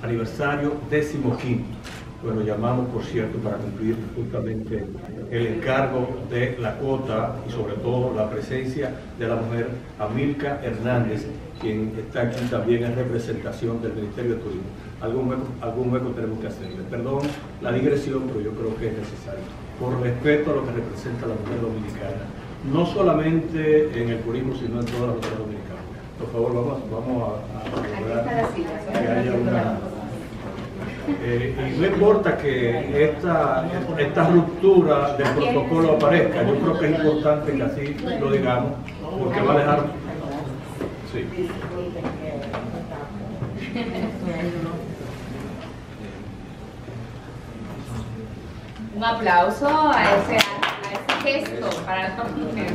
aniversario 15º. Bueno, llamamos, por cierto, para cumplir justamente el encargo de la cuota y sobre todo la presencia de la mujer Amilca Hernández, quien está aquí también en representación del Ministerio de Turismo. Algún hueco tenemos que hacerle. Perdón la digresión, pero yo creo que es necesario, por respeto a lo que representa la mujer dominicana, no solamente en el turismo, sino en toda la mujer dominicana. Por favor, vamos a lograr que haya una... y no importa que esta ruptura del protocolo aparezca, yo creo que es importante que así lo digamos, porque va a dejar... Sí. Un aplauso a ese gesto para la mujer.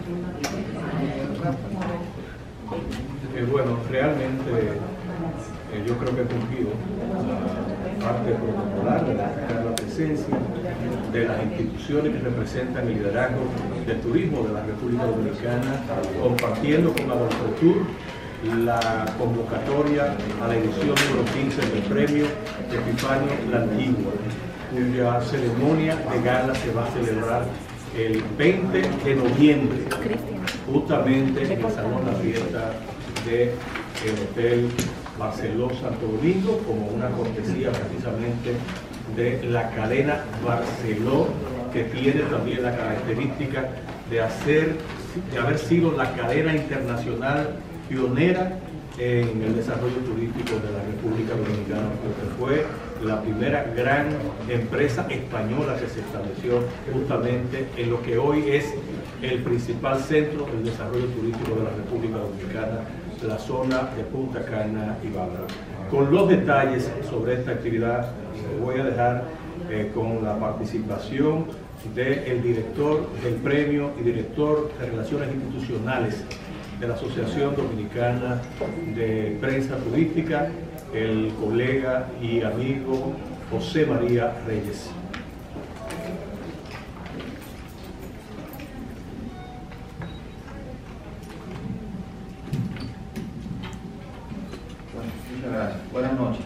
Bueno, realmente yo creo que he cumplido la parte protocolar de la presencia de las instituciones que representan el liderazgo del turismo de la República Dominicana, compartiendo con Adolfotur la convocatoria a la edición número 15 del premio Epifanio La Antigua, cuya ceremonia de gala se va a celebrar el 20 de noviembre, justamente en el Salón La Fiesta del Hotel Barceló Santo Domingo, como una cortesía precisamente de la cadena Barceló, que tiene también la característica de haber sido la cadena internacional pionera en el desarrollo turístico de la República Dominicana, porque fue la primera gran empresa española que se estableció justamente en lo que hoy es el principal centro del desarrollo turístico de la República Dominicana, la zona de Punta Cana y Bávaro. Con los detalles sobre esta actividad voy a dejar con la participación del director del premio y director de Relaciones Institucionales de la Asociación Dominicana de Prensa Turística, el colega y amigo José María Reyes. Muchas gracias. Buenas noches.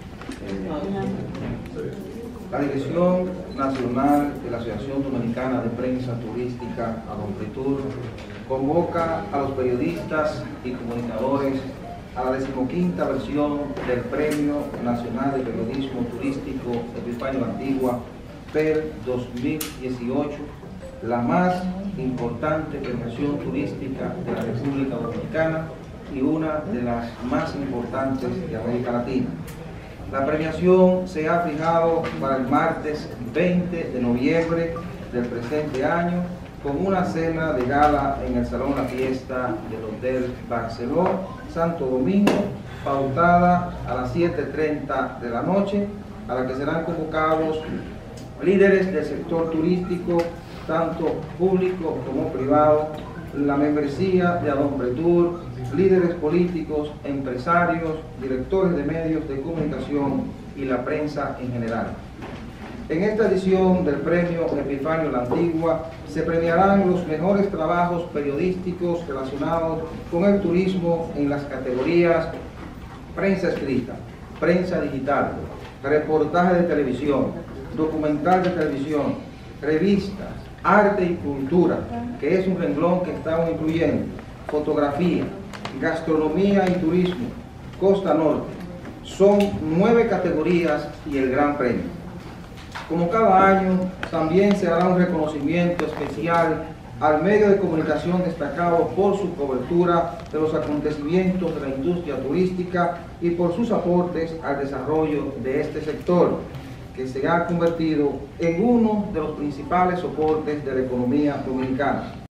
La Dirección Nacional de la Asociación Dominicana de Prensa Turística, Adolfotur, convoca a los periodistas y comunicadores a la 15ª versión del Premio Nacional de Periodismo Turístico Epifanio La Antigua PER 2018, la más importante premiación turística de la República Dominicana y una de las más importantes de América Latina. La premiación se ha fijado para el martes 20 de noviembre del presente año, con una cena de gala en el Salón La Fiesta del Hotel Barceló Santo Domingo, pautada a las 7:30 de la noche, a la que serán convocados líderes del sector turístico, tanto público como privado, la membresía de Adolfotur, líderes políticos, empresarios, directores de medios de comunicación y la prensa en general. En esta edición del Premio Epifanio La Antigua se premiarán los mejores trabajos periodísticos relacionados con el turismo en las categorías prensa escrita, prensa digital, reportaje de televisión, documental de televisión, revistas, arte y cultura, que es un renglón que estamos incluyendo, fotografía, gastronomía y turismo, Costa Norte. Son 9 categorías y el Gran Premio. Como cada año, también se hará un reconocimiento especial al medio de comunicación destacado por su cobertura de los acontecimientos de la industria turística y por sus aportes al desarrollo de este sector, que se ha convertido en uno de los principales soportes de la economía dominicana.